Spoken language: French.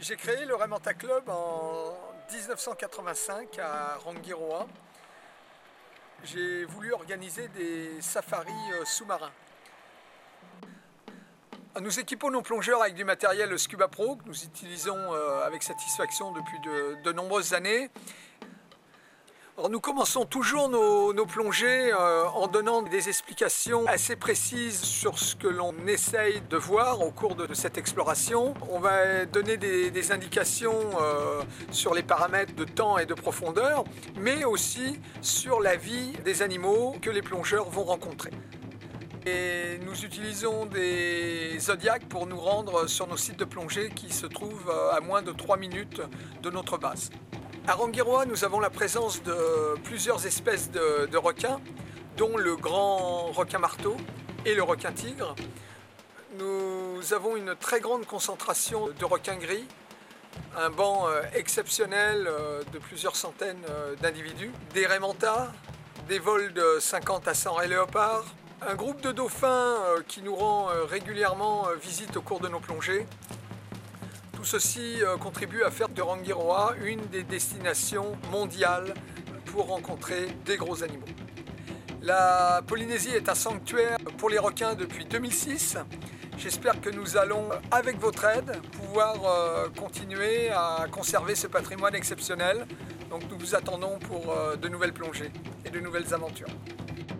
J'ai créé le Raimanta Club en 1985 à Rangiroa. J'ai voulu organiser des safaris sous-marins. Nous équipons nos plongeurs avec du matériel Scuba Pro que nous utilisons avec satisfaction depuis de nombreuses années. Alors nous commençons toujours nos plongées en donnant des explications assez précises sur ce que l'on essaye de voir au cours de cette exploration. On va donner des indications sur les paramètres de temps et de profondeur, mais aussi sur la vie des animaux que les plongeurs vont rencontrer. Et nous utilisons des Zodiacs pour nous rendre sur nos sites de plongée qui se trouvent à moins de 3 minutes de notre base. À Rangiroa, nous avons la présence de plusieurs espèces de requins, dont le grand requin marteau et le requin tigre. Nous avons une très grande concentration de requins gris, un banc exceptionnel de plusieurs centaines d'individus, des raimentas, des vols de 50 à 100 raies léopards, un groupe de dauphins qui nous rend régulièrement visite au cours de nos plongées. Tout ceci contribue à faire de Rangiroa une des destinations mondiales pour rencontrer des gros animaux. La Polynésie est un sanctuaire pour les requins depuis 2006. J'espère que nous allons, avec votre aide, pouvoir continuer à conserver ce patrimoine exceptionnel. Donc nous vous attendons pour de nouvelles plongées et de nouvelles aventures.